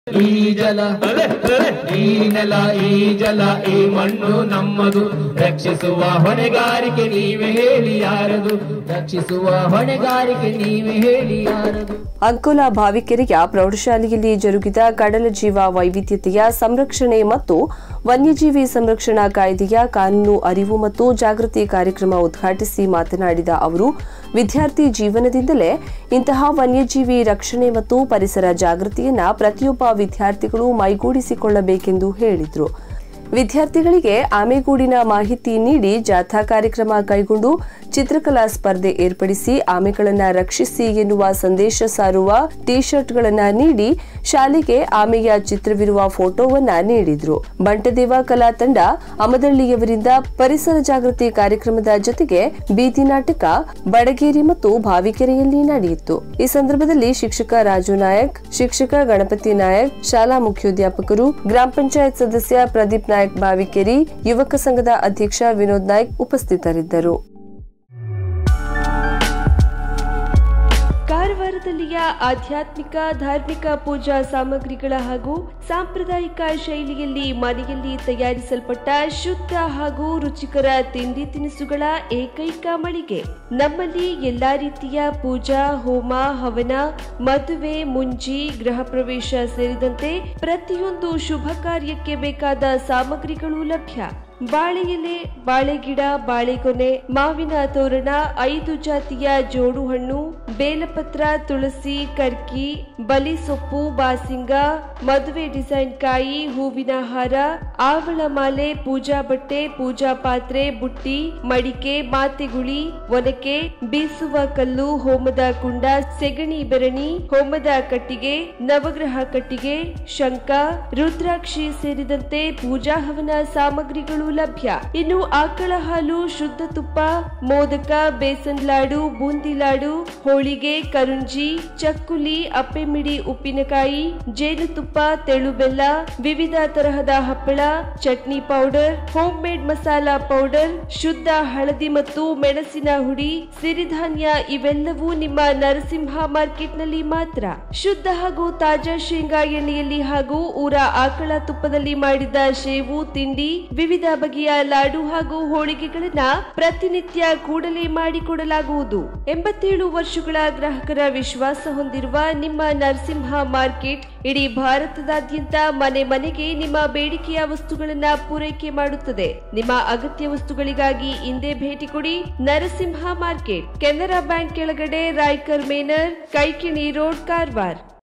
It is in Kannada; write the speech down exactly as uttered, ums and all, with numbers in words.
ಈ ಜಲ ಈ ನೆಲ ಈ ಜಲ ಈ ಮಣ್ಣು ನಮ್ಮದು, ರಕ್ಷಿಸುವ ಹೊಣೆಗಾರಿಕೆ ನೀವೇ ಹೇಳಿ ಯಾರದು, ರಕ್ಷಿಸುವ ಹೊಣೆಗಾರಿಕೆ ನೀವೇ ಹೇಳಿ ಯಾರದು. ಅಂಕೋಲಾ ಭಾವಿಕೆರೆಯ ಪ್ರೌಢಶಾಲೆಯಲ್ಲಿ ಜರುಗಿದ ಕಡಲ ಜೀವ ವೈವಿಧ್ಯತೆಯ ಸಂರಕ್ಷಣೆ ಮತ್ತು ವನ್ಯಜೀವಿ ಸಂರಕ್ಷಣಾ ಕಾಯ್ದೆಯ ಕಾನೂನು ಅರಿವು ಮತ್ತು ಜಾಗೃತಿ ಕಾರ್ಯಕ್ರಮ ಉದ್ಘಾಟಿಸಿ ಮಾತನಾಡಿದ ಅವರು, ವಿದ್ಯಾರ್ಥಿ ಜೀವನದಿಂದಲೇ ಇಂತಹ ವನ್ಯಜೀವಿ ರಕ್ಷಣೆ ಮತ್ತು ಪರಿಸರ ಜಾಗೃತಿಯನ್ನು ಪ್ರತಿಯೊಬ್ಬ ವಿದ್ಯಾರ್ಥಿಗಳು ಮೈಗೂಡಿಸಿಕೊಳ್ಳಬೇಕೆಂದು ಹೇಳಿದರು. ವಿದ್ಯಾರ್ಥಿಗಳಿಗೆ ಆಮೆಗೂಡಿನ ಮಾಹಿತಿ ನೀಡಿ ಜಾಥಾ ಕಾರ್ಯಕ್ರಮ ಕೈಗೊಂಡು ಚಿತ್ರಕಲಾ ಸ್ಪರ್ಧೆ ಏರ್ಪಡಿಸಿ ಆಮೆಗಳನ್ನು ರಕ್ಷಿಸಿ ಎನ್ನುವ ಸಂದೇಶ ಸಾರುವ ಟಿ ಶರ್ಟ್ಗಳನ್ನು ನೀಡಿ ಶಾಲೆಗೆ ಆಮೆಯ ಚಿತ್ರವಿರುವ ಫೋಟೋವನ್ನ ನೀಡಿದ್ರು. ಬಂಟದೇವ ಕಲಾ ತಂಡ ಅಮದಳ್ಳಿಯವರಿಂದ ಪರಿಸರ ಜಾಗೃತಿ ಕಾರ್ಯಕ್ರಮದ ಜೊತೆಗೆ ಬೀದಿ ನಾಟಕ ಬಡಗೇರಿ ಮತ್ತು ಭಾವಿಕೆರೆಯಲ್ಲಿ ನಡೆಯಿತು. ಈ ಸಂದರ್ಭದಲ್ಲಿ ಶಿಕ್ಷಕ ರಾಜು ನಾಯಕ್, ಶಿಕ್ಷಕ ಗಣಪತಿ ನಾಯಕ್, ಶಾಲಾ ಮುಖ್ಯೋಧ್ಯಾಪಕರು, ಗ್ರಾಮ ಪಂಚಾಯತ್ ಸದಸ್ಯ ಪ್ರದೀಪ್ ನಾಯಕ್ ಭಾವಿಕೆರಿ, ಯುವಕ ಸಂಘದ ಅಧ್ಯಕ್ಷ ವಿನೋದ್ ನಾಯ್ಕ್ ಉಪಸ್ಥಿತರಿದ್ದರು. ಕಾರವಾರದಲ್ಲಿಯ ಆಧ್ಯಾತ್ಮಿಕ ಧಾರ್ಮಿಕ ಪೂಜಾ ಸಾಮಗ್ರಿಗಳ ಹಾಗೂ ಸಾಂಪ್ರದಾಯಿಕ ಶೈಲಿಯಲ್ಲಿ ಮನೆಯಲ್ಲಿ ತಯಾರಿಸಲ್ಪಟ್ಟ ಶುದ್ಧ ಹಾಗೂ ರುಚಿಕರ ತಿಂಡಿ ತಿನಿಸುಗಳ ಏಕೈಕ ಮಳಿಗೆ. ನಮ್ಮಲ್ಲಿ ಎಲ್ಲಾ ರೀತಿಯ ಪೂಜಾ, ಹೋಮ, ಹವನ, ಮದುವೆ, ಮುಂಜಿ, ಗೃಹ ಪ್ರವೇಶ ಸೇರಿದಂತೆ ಪ್ರತಿಯೊಂದು ಶುಭ ಕಾರ್ಯಕ್ಕೆ ಬೇಕಾದ ಸಾಮಗ್ರಿಗಳು ಲಭ್ಯ. ಬಾಳೆ ಎಲೆ, ಬಾಳೆಗಿಡ, ಬಾಳೆಗೊನೆ, ಮಾವಿನ ತೋರಣ, ಐದು ಜಾತಿಯ ಜೋಡು ಹಣ್ಣು, ಬೇಲಪತ್ರ, ತುಳಸಿ, ಕರ್ಕಿ, ಬಲಿ ಸೊಪ್ಪು, ಬಾಸಿಂಗ, ಮದುವೆ ಡಿಸೈನ್ ಕಾಯಿ, ಹೂವಿನ ಹಾರ, ಆವಳ ಮಾಲೆ, ಪೂಜಾ ಬಟ್ಟೆ, ಪೂಜಾ ಪಾತ್ರೆ, ಬುಟ್ಟಿ, ಮಡಿಕೆ, ಮಾತೆಗುಳಿ, ಒನಕೆ, ಬೀಸುವ ಕಲ್ಲು, ಹೋಮದ ಕುಂಡ, ಸೆಗಣಿ ಬೆರಣಿ, ಹೋಮದ ಕಟ್ಟಿಗೆ, ನವಗ್ರಹ ಕಟ್ಟಿಗೆ, ಶಂಖ, ರುದ್ರಾಕ್ಷಿ ಸೇರಿದಂತೆ ಪೂಜಾ ಹವನ ಸಾಮಗ್ರಿಗಳು ಲಭ್ಯ. ಇನ್ನು ಆಕಳ ಹಾಲು, ಶುದ್ಧ ತುಪ್ಪ, ಮೋದಕ, ಬೇಸನ್ ಲಾಡು, ಬೂಂದಿ ಲಾಡು, ಹೋಳಿಗೆ, ಕರುಂಜಿ, ಚಕ್ಕುಲಿ, ಅಪ್ಪೆಮಿಡಿ, ಉಪ್ಪಿನಕಾಯಿ, ಜೇನುತುಪ್ಪ, ತೆಳು ಬೆಲ್ಲ, ವಿವಿಧ ತರಹದ ಹಪ್ಪಳ, chutney powder, homemade masala powder, ಶುದ್ಧ ಹಳದಿ ಮತ್ತು ಮೆಣಸಿನ ಹುಡಿ, ಸಿರಿಧಾನ್ಯ ಇವೆಲ್ಲವೂ ನಿಮ್ಮ ನರಸಿಂಹ ಮಾರ್ಕೆಟ್ ನಲ್ಲಿ ಮಾತ್ರ. ಶುದ್ಧ ಹಾಗೂ ತಾಜಾ ಶೇಂಗಾ ಎಣ್ಣೆಯಲ್ಲಿ ಹಾಗೂ ಊರ ಆಕಳ ತುಪ್ಪದಲ್ಲಿ ಮಾಡಿದ ಶೇವು ತಿಂಡಿ, ವಿವಿಧ ಬಗೆಯ ಲಾಡು ಹಾಗೂ ಹೋಳಿಗೆಗಳನ್ನ ಪ್ರತಿನಿತ್ಯ ಕೂಡಲೇ ಮಾಡಿಕೊಡಲಾಗುವುದು. ಎಂಬತ್ತೇಳು ವರ್ಷಗಳ ಗ್ರಾಹಕರ ವಿಶ್ವಾಸ ಹೊಂದಿರುವ ನಿಮ್ಮ ನರಸಿಂಹ ಮಾರ್ಕೆಟ್ ಇಡೀ ಭಾರತದಾದ್ಯಂತ ಮನೆ ಮನೆಗೆ ನಿಮ್ಮ ಬೇಡಿಕೆಯ ವಸ್ತುಗಳನ್ನ ಪೂರೈಕೆ ಮಾಡುತ್ತದೆ. ನಿಮ್ಮ ಅಗತ್ಯ ವಸ್ತುಗಳಿಗಾಗಿ ಇಂದೇ ಭೇಟಿ ಕೊಡಿ. ನರಸಿಂಹ ಮಾರ್ಕೆಟ್, ಕೆನರಾ ಬ್ಯಾಂಕ್ ಕೆಳಗಡೆ, ರಾಯ್ಕರ್ ಮೇನರ್, ಕೈಕಿಣಿ ರೋಡ್, ಕಾರವಾರ.